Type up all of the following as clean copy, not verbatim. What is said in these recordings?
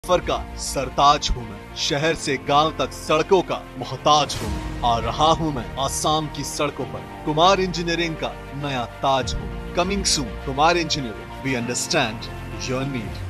सफर का सरताज हूँ मैं, शहर से गांव तक सड़कों का मोहताज हूँ मैं। आ रहा हूँ मैं आसाम की सड़कों पर, कुमार इंजीनियरिंग का नया ताज हूँ। Coming soon, Kumar engineering, we understand your need.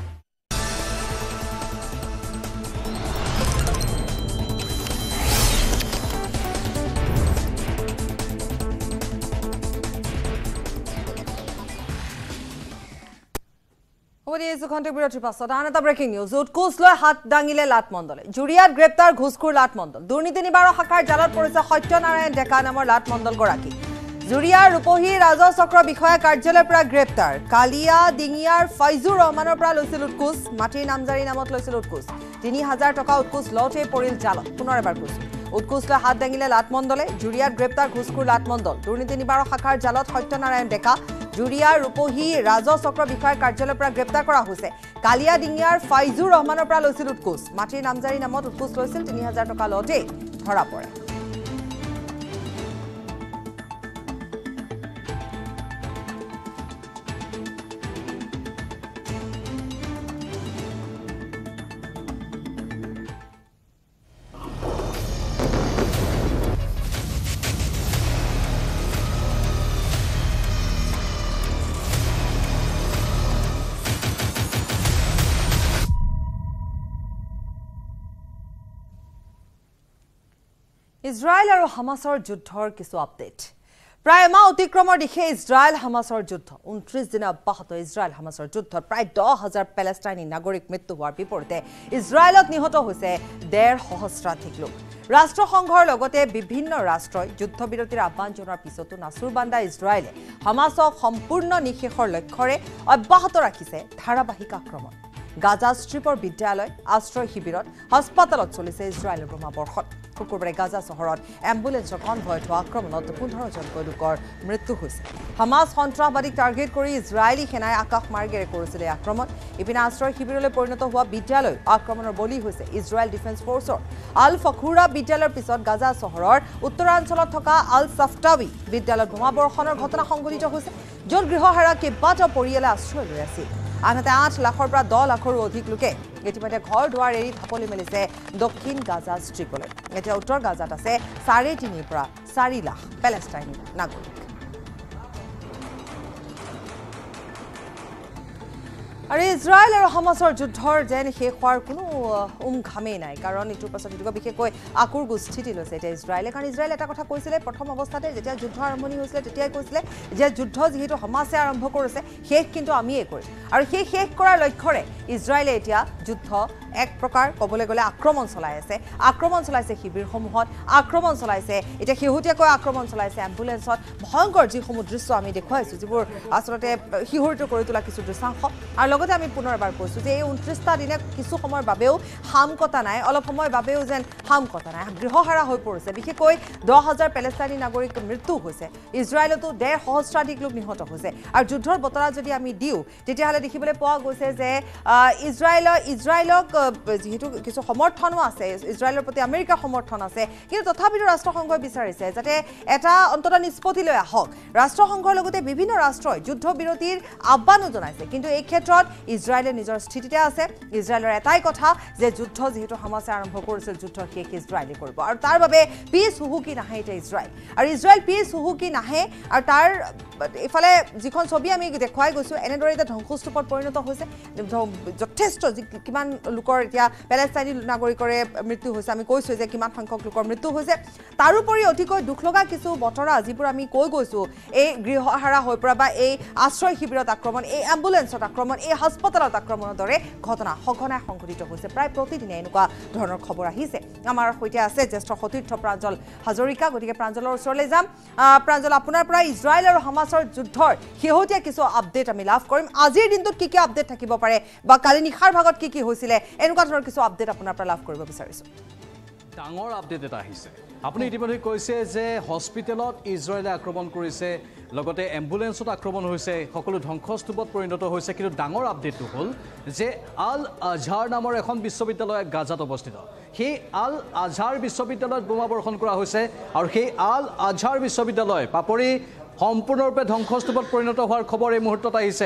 Breaking news উৎকোচ লৈ হাত দাঙিলে লাট মণ্ডলে জুৰিয়াত গ্ৰেপ্তাৰ ঘুষখোৰ লাট মণ্ডল দুৰ্নীতি নিবাৰক শাখাৰ জালত পৰিছে সত্যনাৰায়ণ ডেকা নামৰ লাট মণ্ডল গৰাকী জুৰিয়াৰ ৰূপহী ৰাজচক্ৰ বিষয়া কাৰ্যালয়ৰ পৰা গ্ৰেপ্তাৰ কালিয়া ডিঙিয়াৰ ফৈজুৰ ৰহমানৰ পৰা লৈছিল উৎকোচ মাটিৰ নামজাৰি নামত লৈছিল উৎকোচ ৩০০০ টকা উৎকোচ লওঁতে পৰিল জালত পুনৰ এবাৰ কৈছো উৎকোচ লৈ হাত দাঙিলে লাট মণ্ডলে জুৰিয়াত গ্ৰেপ্তাৰ ঘুষখোৰ লাট মণ্ডল দুৰ্নীতি নিবাৰক শাখাৰ জালত সত্যনাৰায়ণ ডেকা জুৰিয়াৰ ৰূপহী ৰাজচক্ৰ বিষয়াৰ কাৰ্যালয়ৰ পৰা গ্ৰেপ্তাৰ কৰা হৈছে কালিয়া ডিঙিয়াৰ ফৈজুৰ ৰহমানৰ পৰা লৈছিল উৎকোচ মাটিৰ নামজাৰি নামত উৎকোচ লৈছিল ৩০০০ টকা লওঁতে ধৰা পৰে ইজৰাইল আৰু হামাছৰ যুদ্ধৰ কিছু আপডেট প্ৰায় মাহ অতিক্ৰমৰ দিশে ইজৰাইল হামাছৰ যুদ্ধ ২৯ দিন অব্যাহত ইজৰাইল হামাছৰ যুদ্ধত প্ৰায় ১০,০০০ পেলেষ্টাইনী নাগৰিক মৃত্যু হোৱাৰ বিপৰীতে ইজৰাইলত নিহত হৈছে ১.৫ সহস্ৰাধিক লোক ৰাষ্ট্ৰসংঘৰ লগতে বিভিন্ন ৰাষ্ট্ৰই যুদ্ধবিৰতিৰ আহ্বান জনোৱাৰ পিছতো নাচুৰবান্দা ইজৰাইলে হামাছক সম্পূৰ্ণ নিশেষৰ লক্ষ্যৰে অব্যাহত ৰাখিছে ধাৰাবাহিক আক্ৰমণ গাজা ষ্ট্ৰিপৰ বিদ্যালয় আশ্ৰয় শিবিৰত হাস্পাতালত চলিছে ইজৰাইলৰ বোমাবৰ্ষণ শুকুৰবাৰে গাজা চহৰত এম্বুলেন্সৰ কনভয়ত হোৱা আক্ৰমণত ১৫জনকৈ লোকৰ মৃত্যু হৈছে হামাছ সন্ত্ৰাসবাদীক টাৰ্গেট কৰি ইজৰাইলী সেনাই আকাশ মাৰ্গেৰে কৰিছিল এই আক্ৰমণ ইপিনে আশ্ৰয় শিবিৰলৈ পৰিণত হোৱা বিদ্যালয় আক্ৰমণৰ বলি হৈছে ইজৰাইল ডিফেন্স ফৰ্চৰ আল ফখুৰা বিদ্যালয়ৰ পিছত গাজা চহৰৰ উত্তৰাঞ্চলত থকা আল চাফটাৱি বিদ্যালয়ত বোমাবৰ্ষণৰ ঘটনা সংঘটিত হৈছে য'ত গৃহহাৰা কেইবাটাও পৰিয়ালে আশ্ৰয় লৈ আছিল আনহাতে ৮ লাখৰ পৰা ১০ লাখৰো অধিক লোকে ইতিমধ্যে ঘৰ দুৱাৰ এৰি ঢাপলি মেলিছে দক্ষিণ গাজা ষ্ট্ৰিপলৈ এতিয়া উত্তৰ গাজাত আছে ৩.৫ পৰা ৪ লাখ পেলেষ্টাইনী নাগৰিক আৰু ইজৰাইল আৰু হামাছৰ যুদ্ধৰ যেন শেষ হোৱাৰ কোনো ঘামেই নাই কাৰণ ইটোৰ পাছত ইটোকে বিশেষকৈ আকুৰ স্থিতি লৈছে এতিয়া ইজৰাইলে কাৰণ ইজৰাইলে এটা কথা কৈছিলে প্ৰথম অৱস্থাতে যেতিয়া যুদ্ধ আৰম্ভণি হৈছিলে তেতিয়াই কৈছিলে যে যুদ্ধ যিহেতু হামাছে আৰম্ভ কৰিছে শেষ কিন্তু আমিয়ে কৰিম আৰু সেই শেষ কৰাৰ লক্ষ্যৰে ইজৰাইলে এতিয়া যুদ্ধ এক প্ৰকাৰ ক'বলৈ গ'লে আক্ৰমণ চলাইছে শিবিৰসমূহত আক্ৰমণ চলাইছে এতিয়া শেহতীয়াকৈ আক্ৰমণ চলাইছে এম্বুলেন্সত ভয়ংকৰ যিসমূহ দৃশ্য আমি দেখুৱাইছোঁ যিবোৰ আচলতে শিহৰিত কৰি তোলা কিছু দৃশ্যাংশ আৰু লগতে আমি পুনৰ এবাৰ কৈছোঁ যে এই ২৯টা দিনে কিছু সময়ৰ বাবেও হামকতা নাই অলপ সময়ৰ বাবেও যেন হামকতা নাই গৃহহাৰা হৈ পৰিছে বিশেষকৈ ১০,০০০ পেলেষ্টাইনী নাগৰিক মৃত্যু হৈছে ইজৰাইলতো ১.৫ সহস্ৰাধিক লোক নিহত হৈছে আৰু যুদ্ধৰ বতৰা যদি আমি দিওঁ তেতিয়াহ'লে দেখিবলৈ পোৱা গৈছে যে ইজৰাইলক যেহেতু কিছু সমৰ্থনো আছে ইজৰাইলৰ প্ৰতি আমেৰিকাৰ সমৰ্থন আছে কিন্তু তথাপিতো ৰাষ্ট্ৰসংঘই বিচাৰিছে যাতে এটা অন্তত নিষ্পত্তি লৈ আহক ৰাষ্ট্ৰসংঘৰ লগতে বিভিন্ন ৰাষ্ট্ৰই যুদ্ধবিৰতিৰ আহ্বানো জনাইছে কিন্তু এই ক্ষেত্ৰত ইজৰাইলে নিজৰ স্থিতিতে আছে ইজৰাইলৰ এটাই কথা যে যুদ্ধ যেহেতু হামাছে আৰম্ভ কৰিছিল যুদ্ধ শেষ ইজৰাইলে কৰিব আৰু তাৰ বাবে পিছ হুহুকি নাহে এতিয়া ইজৰাইল আৰু ইজৰাইল পিছ হুহুকি নাহে আৰু তাৰ ইফালে যিখন ছবি আমি দেখুৱাই গৈছোঁ এনেদৰে এতিয়া ধ্বংসস্তূপত পৰিণত হৈছে যথেষ্ট কিমান লোকৰ এতিয়া পেলেষ্টাইনী নাগৰিকৰে মৃত্যু হৈছে আমি কৈছোঁ যে কিমান সংখ্যক লোকৰ মৃত্যু হৈছে তাৰোপৰি অতিকৈ দুখ লগা কিছু বতৰা যিবোৰ আমি কৈ গৈছোঁ এই গৃহহাৰা হৈ পৰা বা এই আশ্ৰয় শিবিৰত আক্ৰমণ এই এম্বুলেন্সত আক্ৰমণ এই হাস্পাতালত আক্ৰমণৰ দৰে ঘটনা সঘনাই সংঘটিত হৈছে প্ৰায় প্ৰতিদিনে এনেকুৱা ধৰণৰ খবৰ আহিছে আমাৰ সৈতে আছে জ্যেষ্ঠ সতীৰ্থ প্ৰাঞ্জল হাজৰিকা গতিকে প্ৰাঞ্জলৰ ওচৰলৈ যাম প্ৰাঞ্জল আপোনাৰ পৰা ইজৰাইল আৰু হামাছৰ যুদ্ধৰ শেহতীয়া কিছু আপডেট আমি লাভ কৰিম আজিৰ দিনটোত কি আপডেট থাকিব পাৰে বা কালি নিশাৰ ভাগত কি হৈছিলে এনেকুৱা ধৰণৰ কিছু আপডেট আপোনাৰ পৰা লাভ কৰিব বিচাৰিছোঁ ডাঙৰ আপডেট এটা আহিছে আপুনি ইতিমধ্যে কৈছে যে হস্পিটেলত ইজৰাইলে আক্ৰমণ কৰিছে লগতে এম্বুলেন্সত আক্ৰমণ হৈছে সকলো ধ্বংসস্তূপত পৰিণত হৈছে কিন্তু ডাঙৰ আপডেটটো হ'ল যে আল আজহাৰ নামৰ এখন বিশ্ববিদ্যালয় গাজাত অৱস্থিত সেই আল আজহাৰ বিশ্ববিদ্যালয়ত বোমাবৰ্ষণ কৰা হৈছে আৰু সেই আল আজহাৰ বিশ্ববিদ্যালয় পাপৰি সম্পূৰ্ণৰূপে ধ্বংসস্তূপত পৰিণত হোৱাৰ খবৰ এই মুহূৰ্তত আহিছে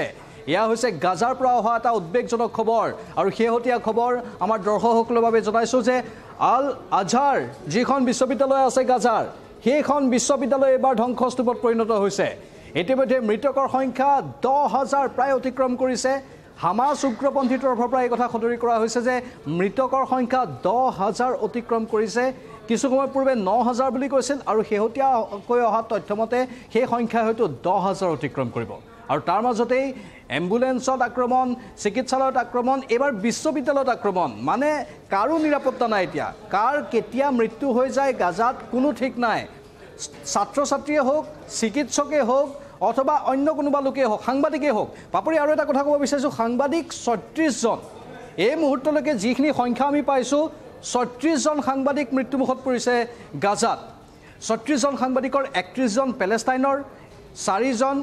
এয়া হৈছে গাজাৰ পৰা অহা এটা উদ্বেগজনক খবৰ আৰু শেহতীয়া খবৰ আমাৰ দৰ্শকসকলৰ বাবে জনাইছোঁ যে আল আজহাৰ যিখন বিশ্ববিদ্যালয় আছে গাজাৰ সেইখন বিশ্ববিদ্যালয় এবাৰ ধ্বংসস্তূপত পৰিণত হৈছে ইতিমধ্যে মৃতকৰ সংখ্যা 10,000 প্ৰায় অতিক্ৰম কৰিছে হামাস উগ্ৰপন্থীৰ তৰফৰ পৰা এই কথা সদৰি কৰা হৈছে যে মৃতকৰ সংখ্যা 10,000 অতিক্ৰম কৰিছে কিছু সময় পূৰ্বে 9,000 বুলি কৈছিল আৰু শেহতীয়াকৈ অহা তথ্যমতে সেই সংখ্যা হয়তো 10,000 অতিক্ৰম কৰিব আৰু তাৰ মাজতেই এম্বুলেন্সত আক্ৰমণ চিকিৎসালয়ত আক্ৰমণ এবাৰ বিশ্ববিদ্যালয়ত আক্ৰমণ মানে কাৰো নিৰাপত্তা নাই এতিয়া কাৰ কেতিয়া মৃত্যু হৈ যায় গাজাত কোনো ঠিক নাই ছাত্ৰ ছাত্ৰীয়ে হোক চিকিৎসকে হোক অথবা অন্য কোনোবা লোকে হোক সাংবাদিকে হোক পাপৰি আৰু এটা কথা ক'ব বিচাৰিছোঁ সাংবাদিক 36 জন এই মুহূৰ্তলৈকে যিখিনি সংখ্যা আমি পাইছোঁ 36 জন সাংবাদিক মৃত্যুমুখত পৰিছে গাজাত 36 জন সাংবাদিকৰ 31 জন পেলেষ্টাইনৰ 4 জন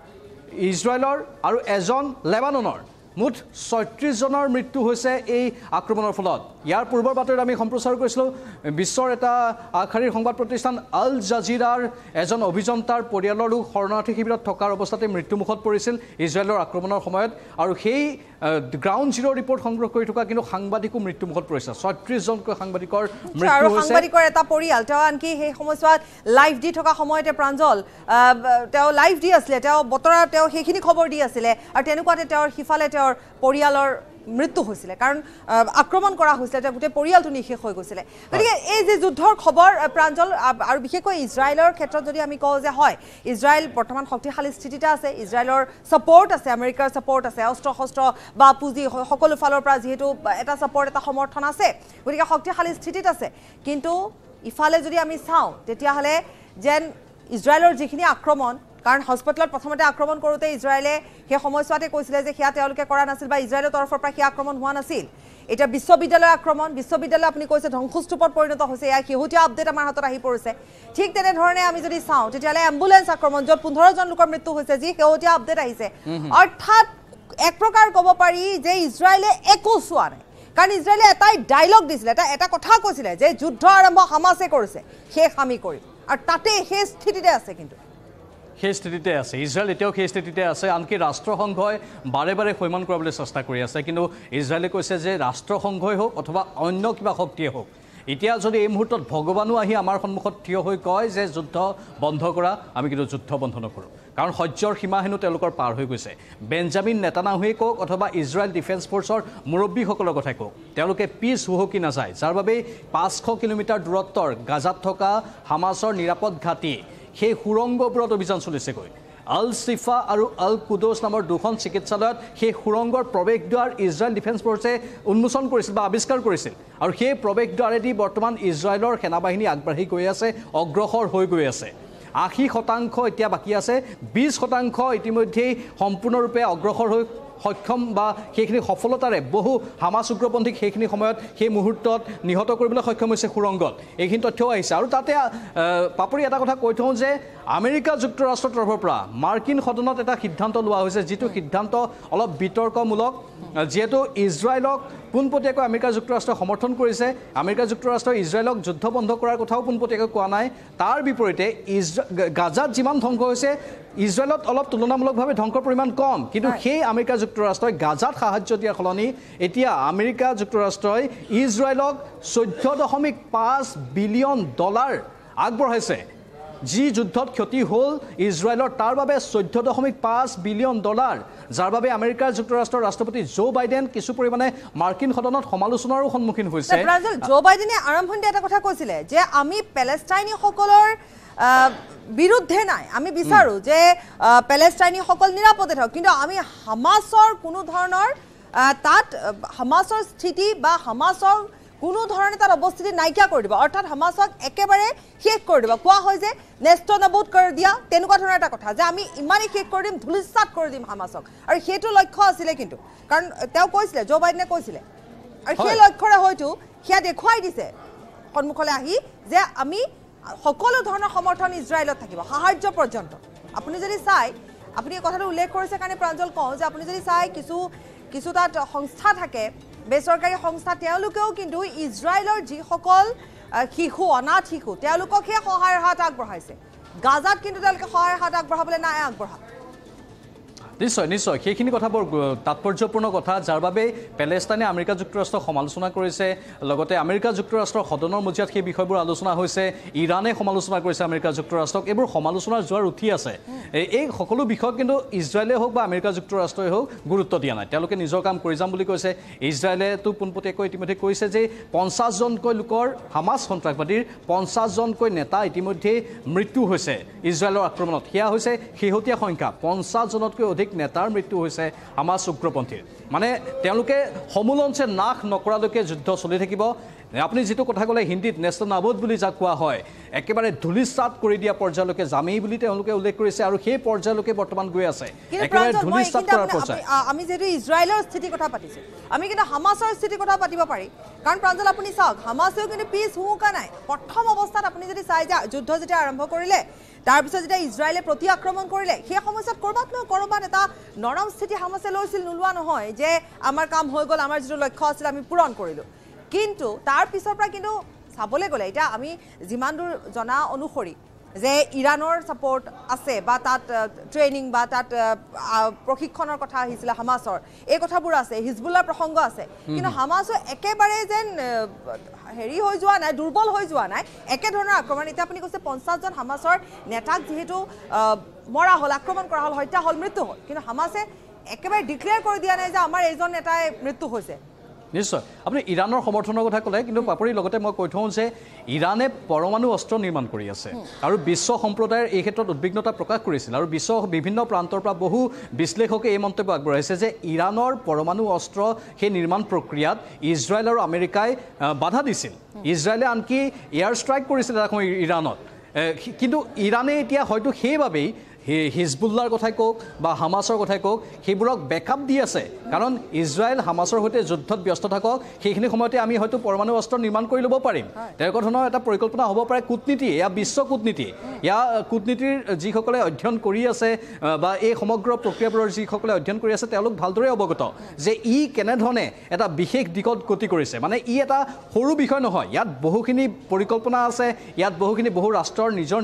ইজৰাইলৰ আৰু এজন লেবাননৰ মুঠ 36 জনৰ মৃত্যু হৈছে এই আক্ৰমণৰ ফলত ইয়াৰ পূৰ্বৰ বাতৰিত আমি সম্প্ৰচাৰ কৰিছিলোঁ বিশ্বৰ এটা আগশাৰীৰ সংবাদ প্ৰতিষ্ঠান আল জাজিৰাৰ এজন অভিযন্তাৰ পৰিয়ালৰ লোক শৰণাৰ্থী শিবিৰত থকাৰ অৱস্থাতে মৃত্যুমুখত পৰিছিল ইজৰাইলৰ আক্ৰমণৰ সময়ত আৰু সেই গ্ৰাউণ্ড জিৰ' ৰিপৰ্ট সংগ্ৰহ কৰি থকা কিন্তু সাংবাদিকো মৃত্যুমুখত পৰিছে 36 জনকৈ সাংবাদিকৰ মৃত্যু হৈছে সাংবাদিকৰ এটা পৰিয়াল তেওঁ আনকি সেই সময়ছোৱাত লাইভ দি থকা সময়তে প্ৰাঞ্জল তেওঁ লাইভ দি আছিলে তেওঁ বতৰা তেওঁ সেইখিনি খবৰ দি আছিলে আৰু তেনেকুৱাতে তেওঁৰ সিফালে তেওঁৰ পৰিয়ালৰ মৃত্যু হৈছিল কাৰণ আক্ৰমণ কৰা হৈছিল যে গোটেই পৰিয়ালটো নিশেষ হৈ গৈছিল গতিকে এই যে যুদ্ধৰ খবৰ প্ৰাঞ্জল আৰু বিশেষকৈ ইজৰাইলৰ ক্ষেত্ৰত যদি আমি কওঁ যে হয় ইজৰাইল বৰ্তমান শক্তিশালী স্থিতিতে আছে ইজৰাইলৰ সাপোৰ্ট আছে আমেৰিকাৰ সাপোৰ্ট আছে অস্ত্ৰ শস্ত্ৰ বা পুঁজি সকলো ফালৰ পৰা যেহেতু এটা সাপোৰ্ট এটা সমৰ্থন আছে গতিকে শক্তিশালী স্থিতিত আছে কিন্তু ইফালে যদি আমি চাওঁ তেতিয়াহ'লে যেন ইজৰাইলৰ যিখিনি আক্ৰমণ কাৰণ হস্পিটেলত প্ৰথমতে আক্ৰমণ কৰোঁতে ইজৰাইলে সেই সময়ছোৱাতে কৈছিলে যে সেয়া তেওঁলোকে কৰা নাছিল বা ইজৰাইলৰ তৰফৰ পৰা সেই আক্ৰমণ হোৱা নাছিল এটা বিশ্ববিদ্যালয় আক্ৰমণ বিশ্ববিদ্যালয় আপুনি কৈছে ধ্বংসস্তূপত পৰিণত হৈছে ইয়াৰ শেহতীয়া আপডেট আমাৰ হাতত আহি পৰিছে ঠিক তেনেধৰণে আমি যদি চাওঁ তেতিয়াহ'লে এম্বুলেন্স আক্ৰমণ য'ত 15 জন লোকৰ মৃত্যু হৈছে যি শেহতীয়া আপডেট আহিছে অৰ্থাৎ এক প্ৰকাৰ ক'ব পাৰি যে ইজৰাইলে একো চোৱা নাই কাৰণ ইজৰাইলে এটাই ডায়লগ দিছিলে এটা কথা কৈছিলে যে যুদ্ধ আৰম্ভ হামাছে কৰিছে শেষ আমি কৰিম আৰু তাতে সেই স্থিতিতে আছে কিন্তু সেই স্থিতিতে আছে ইজৰাইল এতিয়াও সেই স্থিতিতে আছে আনকি ৰাষ্ট্ৰসংঘই বাৰে বাৰে সৈমান কৰাবলৈ চেষ্টা কৰি আছে কিন্তু ইজৰাইলে কৈছে যে ৰাষ্ট্ৰসংঘই হওক অথবা অন্য কিবা শক্তিয়ে হওক এতিয়া যদি এই মুহূৰ্তত ভগৱানো আহি আমাৰ সন্মুখত থিয় হৈ কয় যে যুদ্ধ বন্ধ কৰা আমি কিন্তু যুদ্ধ বন্ধ নকৰোঁ কাৰণ সহ্যৰ সীমা হেনো তেওঁলোকৰ পাৰ হৈ গৈছে বেঞ্জামিন নেতানাহুৱে কওক অথবা ইজৰাইল ডিফেন্স ফ'ৰ্চৰ মুৰব্বীসকলৰ কথাই কওক তেওঁলোকে পিছ হুহকি নাযায় যাৰ বাবে 500 কিলোমিটাৰ দূৰত্বৰ গাজাত থকা হামাছৰ নিৰাপদ ঘাটি সেই সুৰংগবোৰত অভিযান চলিছেগৈ আল চিফা আৰু আল কুদোছ নামৰ দুখন চিকিৎসালয়ত সেই সুৰংগৰ প্ৰৱেশদ্বাৰ ইজৰাইল ডিফেন্স ফ'ৰ্চে উন্মোচন কৰিছিল বা আৱিষ্কাৰ কৰিছিল আৰু সেই প্ৰৱেশদ্বাৰেদি বৰ্তমান ইজৰাইলৰ সেনাবাহিনী আগবাঢ়ি গৈ আছে অগ্ৰসৰ হৈ গৈ আছে 80% এতিয়া বাকী আছে 20% ইতিমধ্যেই সম্পূৰ্ণৰূপে অগ্ৰসৰ হৈ সক্ষম বা সেইখিনি সফলতাৰে বহু হামাছ উগ্ৰপন্থীক সেইখিনি সময়ত সেই মুহূৰ্তত নিহত কৰিবলৈ সক্ষম হৈছে সুৰংগত এইখিনি তথ্যও আহিছে আৰু তাতে পাপৰি এটা কথা কৈ থওঁ যে আমেৰিকা যুক্তৰাষ্ট্ৰৰ তৰফৰ পৰা মাৰ্কিন সদনত এটা সিদ্ধান্ত লোৱা হৈছে যিটো সিদ্ধান্ত অলপ বিতৰ্কমূলক যেহেতু ইজৰাইলক পোনপটীয়াকৈ আমেৰিকা যুক্তৰাষ্ট্ৰই সমৰ্থন কৰিছে আমেৰিকা যুক্তৰাষ্ট্ৰই ইজৰাইলক যুদ্ধ বন্ধ কৰাৰ কথাও পোনপটীয়াকৈ কোৱা নাই তাৰ বিপৰীতে গাজাত যিমান ধ্বংস হৈছে ইজৰাইলত অলপ তুলনামূলকভাৱে ধ্বংসৰ পৰিমাণ কম কিন্তু সেই আমেৰিকা যুক্তৰাষ্ট্ৰই গাজাত সাহায্য দিয়াৰ সলনি এতিয়া আমেৰিকা যুক্তৰাষ্ট্ৰই ইজৰাইলক $14.5 বিলিয়ন আগবঢ়াইছে যি যুদ্ধত ক্ষতি হ'ল ইজৰাইলৰ তাৰ বাবে $14.5 বিলিয়ন যাৰ বাবে আমেৰিকা যুক্তৰাষ্ট্ৰৰ ৰাষ্ট্ৰপতি জো বাইডেন কিছু পৰিমাণে মাৰ্কিন সদনত সমালোচনাৰো সন্মুখীন হৈছে জো বাইডেনে আৰম্ভণিতে এটা কথা কৈছিলে যে আমি পেলেষ্টাইনীসকলৰ বিৰুদ্ধে নাই আমি বিচাৰো যে পেলেষ্টাইনীসকল নিৰাপদে থাকক কিন্তু আমি হামাছৰ কোনো ধৰণৰ তাত হামাছৰ স্থিতি বা হামাছৰ কোনো ধৰণে তাৰ অৱস্থিতি নাইকিয়া কৰি দিব অৰ্থাৎ হামাছক একেবাৰে শেষ কৰি দিব কোৱা হয় যে নেষ্ট নাবুদ কৰি দিয়া তেনেকুৱা ধৰণৰ এটা কথা যে আমি ইমানেই শেষ কৰি দিম ধুলিসাৎ কৰি দিম হামাছক আৰু সেইটো লক্ষ্য আছিলে কিন্তু কাৰণ তেওঁ কৈছিলে জো বাইডেনে কৈছিলে আৰু সেই লক্ষ্যৰে হয়তো সেয়া দেখুৱাই দিছে সন্মুখলৈ আহি যে আমি সকলো ধৰণৰ সমৰ্থন ইজৰাইলত থাকিব সাহায্য পৰ্যন্ত আপুনি যদি চাই আপুনি এই কথাটো উল্লেখ কৰিছে কাৰণে প্ৰাঞ্জল কওঁ যে আপুনি যদি চাই কিছু তাত সংস্থা থাকে বেচৰকাৰী সংস্থা তেওঁলোকেও কিন্তু ইজৰাইলৰ যিসকল শিশু অনাথ শিশু তেওঁলোককহে সহায়ৰ হাত আগবঢ়াইছে গাজাত কিন্তু তেওঁলোকে সহায়ৰ হাত আগবঢ়াবলৈ নাই আগবঢ়া নিশ্চয় নিশ্চয় সেইখিনি কথা বৰ তাৎপৰ্যপূৰ্ণ কথা যাৰ বাবে পেলেষ্টাইনে আমেৰিকা যুক্তৰাষ্ট্ৰক সমালোচনা কৰিছে লগতে আমেৰিকা যুক্তৰাষ্ট্ৰৰ সদনৰ মজিয়াত সেই বিষয়বোৰ আলোচনা হৈছে ইৰাণে সমালোচনা কৰিছে আমেৰিকা যুক্তৰাষ্ট্ৰক এইবোৰ সমালোচনাৰ জোৱাৰ উঠি আছে এই সকলো বিষয় কিন্তু ইজৰাইলে হওক বা আমেৰিকা যুক্তৰাষ্ট্ৰই হওক গুৰুত্ব দিয়া নাই তেওঁলোকে নিজৰ কাম কৰি যাম বুলি কৈছে ইজৰাইলেতো পোনপটীয়াকৈ ইতিমধ্যে কৈছে যে 50 জনকৈ লোকৰ হামাছ সন্ত্ৰাসবাদীৰ 50 জনকৈ নেতা ইতিমধ্যে মৃত্যু হৈছে ইজৰাইলৰ আক্ৰমণত সেয়া হৈছে শেহতীয়া সংখ্যা 50 জনতকৈ অধিক নেতাৰ মৃত্যু হৈছে হামাছ উগ্ৰপন্থীৰ মানে তেওঁলোকে সমূলঞ্চে নাশ নকৰালৈকে যুদ্ধ চলি থাকিব আপুনি যেটো কথা ক'লে হিন্দীত নেস্তনাবুদ বুলি যাক কোৱা হয় একেবাৰে ধুলিসাৎ কৰি দিয়া পৰ্যায়লৈকে জামেই বুলি তেওঁলোকে উল্লেখ কৰিছে আৰু সেই পৰ্যায়লৈকে বৰ্তমান গৈ আছে একেবাৰে ধুলিসাৎ কৰাৰ পৰ্যায় আমি যেটো ইজৰাইলৰ স্থিতি কথা পাতিছো আমি কিন্তু হামাছৰ স্থিতি কথা পাতিব পাৰি কাৰণ প্ৰাঞ্জল আপুনি চাওক হামাছেও কিন্তু পিছ হুকা নাই প্ৰথম অৱস্থাত আপুনি যদি চাই যে যুদ্ধ যেতিয়া আৰম্ভ কৰিলে তাৰ পিছত যেতিয়া ইজৰাইলে প্ৰতি আক্ৰমণ কৰিলে সেই সময়ত কৰবাত এটা নৰম স্থিতি হামাছে লৈছিল নোলোৱা নহয় যে আমাৰ কাম হৈ গ'ল আমাৰ যেটো লক্ষ্য আছিল আমি পূৰণ কৰিলো কিন্তু তাৰ পিছৰ পৰা কিন্তু চাবলৈ গ'লে এটা আমি যিমান দূৰ জনা অনুসৰি যে ইৰানৰ সাপোৰ্ট আছে বা তাত ট্ৰেইনিং বা তাত প্ৰশিক্ষণৰ কথা আহিছিল হামাছৰ এই কথাবোৰ আছে হিজবুল্লাৰ প্ৰসংগ আছে কিন্তু হামাছো একেবাৰে যেন হেৰি হৈ যোৱা নাই দুৰ্বল হৈ যোৱা নাই একে ধৰণৰ আক্ৰমণ এটা আপুনি কৈছে 50 জন হামাছৰ নেতাক যেহেতু মৰা হল আক্ৰমণ কৰা হল হত্যা হল মৃত্যু হল কিন্তু হামাছে একেবাৰে ডিক্লেয়াৰ কৰি দিয়া নাই যে আমাৰ এইজন নেতাই মৃত্যু হৈছে নিশ্চয় আপুনি ইৰানৰ সমৰ্থনৰ কথা ক'লে কিন্তু পাপৰি লগতে মই কৈ থওঁ যে ইৰানে পৰমাণু অস্ত্ৰ নিৰ্মাণ কৰি আছে আৰু বিশ্ব সম্প্ৰদায়ৰ এই ক্ষেত্ৰত উদ্বিগ্নতা প্ৰকাশ কৰিছিল আৰু বিশ্ব বিভিন্ন প্ৰান্তৰ পৰা বহু বিশ্লেষকে এই মন্তব্য আগবঢ়াইছে যে ইৰানৰ পৰমাণু অস্ত্ৰ সেই নিৰ্মাণ প্ৰক্ৰিয়াত ইজৰাইল আৰু আমেৰিকাই বাধা দিছিল ইজৰাইলে আনকি এয়াৰ ষ্ট্ৰাইক কৰিছিল এটা সময় ইৰানত কিন্তু ইৰানে এতিয়া হয়তো সেইবাবেই হিজবুল্লাৰ কথাই কক বা হামাছৰ কথাই কক সেইবোৰক বেকআপ দি আছে কাৰণ ইজৰাইল হামাছৰ সৈতে যুদ্ধত ব্যস্ত থাকক সেইখিনি সময়তে আমি হয়তো পৰমাণু অস্ত্ৰ নিৰ্মাণ কৰি ল'ব পাৰিম তেনেকুৱা ধৰণৰ এটা পৰিকল্পনা হ'ব পাৰে কূটনীতি এয়া বিশ্ব কূটনীতি এয়া কূটনীতিৰ যিসকলে অধ্যয়ন কৰি আছে বা এই সমগ্ৰ প্ৰক্ৰিয়াবোৰৰ যিসকলে অধ্যয়ন কৰি আছে তেওঁলোক ভালদৰে অৱগত যে ই কেনেধৰণে এটা বিশেষ দিশত গতি কৰিছে মানে ই এটা সৰু বিষয় নহয় ইয়াত বহুখিনি পৰিকল্পনা আছে ইয়াত বহু ৰাষ্ট্ৰৰ নিজৰ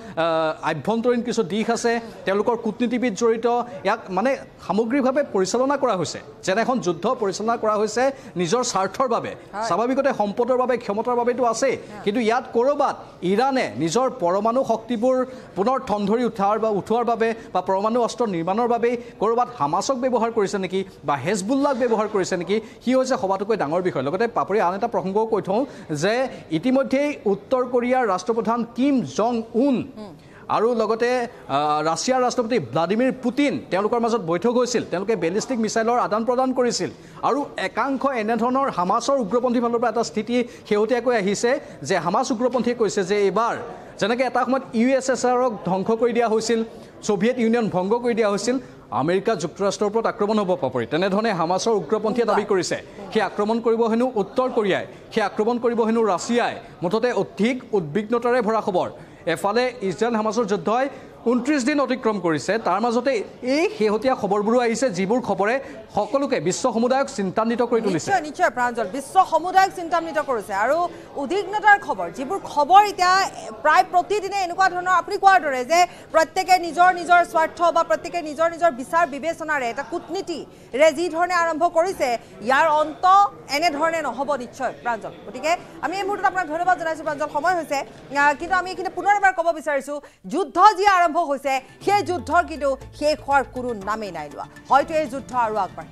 আভ্যন্তৰীণ কিছু দিশ আছে তেওঁলোকৰ কূটনীতিবিদ জড়িত ইয়াক মানে সামগ্ৰিকভাৱে পৰিচালনা কৰা হৈছে যেন এখন যুদ্ধ পৰিচালনা কৰা হৈছে নিজৰ স্বাৰ্থৰ বাবে স্বাভাৱিকতে সম্পদৰ বাবে ক্ষমতাৰ বাবেতো আছে কিন্তু ইয়াত কৰবাত ইৰানে নিজৰ পৰমাণু শক্তিবোৰ পুনৰ ঠনধৰি উঠোৱাৰ বাবে বা পৰমাণু অস্ত্ৰ নিৰ্মাণৰ বাবে কৰবাত হামাছক ব্যৱহাৰ কৰিছে নেকি বা হেজবুল্লাহক ব্যৱহাৰ কৰিছে নেকি কি হৈছে সবাতোকৈ ডাঙৰ বিষয় লগতে পাপৰি আন এটা প্ৰসংগও কৈ থওঁ যে ইতিমধ্যেই উত্তৰ কোৰিয়াৰ ৰাষ্ট্ৰপ্ৰধান কিম জং উন আৰু লগতে ৰাছিয়াৰ ৰাষ্ট্ৰপতি ভ্লাদিমিৰ পুতিন তেওঁলোকৰ মাজত বৈঠক হৈছিল তেওঁলোকে বেলিষ্টিক মিছাইলৰ আদান প্ৰদান কৰিছিল আৰু একাংশ এনে ধৰণৰ হামাছৰ উগ্ৰপন্থী ফালৰ পৰা এটা স্থিতি শেহতীয়াকৈ আহিছে যে হামাছ উগ্ৰপন্থীয়ে কৈছে যে এইবাৰ যেনেকৈ এটা সময়ত USSRক ধ্বংস কৰি দিয়া হৈছিল সোভিয়েট ইউনিয়ন ভংগ কৰি দিয়া হৈছিল আমেৰিকা যুক্তৰাষ্ট্ৰৰ ওপৰত আক্ৰমণ হ'ব পাপৰি তেনেধৰণে হামাছৰ উগ্ৰপন্থীয়ে দাবী কৰিছে সেই আক্ৰমণ কৰিব হেনো উত্তৰ কোৰিয়াই সেই আক্ৰমণ কৰিব হেনো ৰাছিয়াই মুঠতে অধিক উদ্বিগ্নতাৰে ভৰা খবৰ এফালে ইজৰাইল হামাছৰ যুদ্ধই 29 দিন অতিক্ৰম কৰিছে তাৰ মাজতে এই শেহতীয়া খবৰবোৰ আহিছে যিবোৰ খবৰে সকলোকে বিশ্ব সমুদায়ক চিন্তান্বিত কৰি তুলিছে নিশ্চয় প্ৰাঞ্জল বিশ্ব সমুদায়ক চিন্তান্বিত কৰিছে আৰু উদ্বিগ্নতাৰ খবৰ যিবোৰ খবৰ এতিয়া প্ৰায় প্ৰতিদিনে এনেকুৱা ধৰণৰ আপুনি কোৱাৰ দৰে যে প্ৰত্যেকে নিজৰ স্বাৰ্থ বা প্ৰত্যেকে নিজৰ বিচাৰ বিবেচনাৰে এটা কূটনীতিৰে যি ধৰণে আৰম্ভ কৰিছে ইয়াৰ অন্ত এনে ধৰণে নহ'ব নিশ্চয় প্ৰাঞ্জল গতিকে আমি এই মুহূৰ্তত আপোনাক ধন্যবাদ জনাইছোঁ প্ৰাঞ্জল সময় হৈছে কিন্তু আমি এইখিনি পুনৰ এবাৰ ক'ব বিচাৰিছোঁ যুদ্ধ যি আৰম্ভ হৈছে সেই যুদ্ধৰ কিন্তু শেষ হোৱাৰ কোনো নামেই নাই লোৱা হয়তো এই যুদ্ধ আৰু আগবাঢ়িব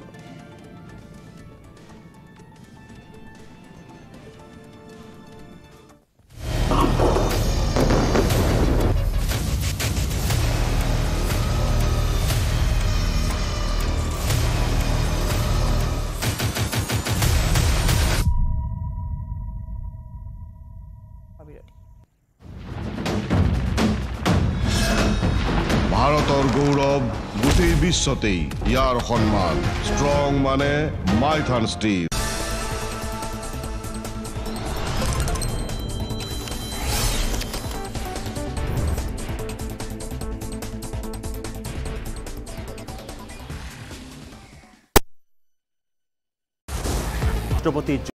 ভাৰতৰ গৌৰৱ গোটেই বিশ্বতেই ইয়াৰ সন্মান ষ্ট্ৰং মানে মাইথান ষ্টীল ৰাষ্ট্ৰপতি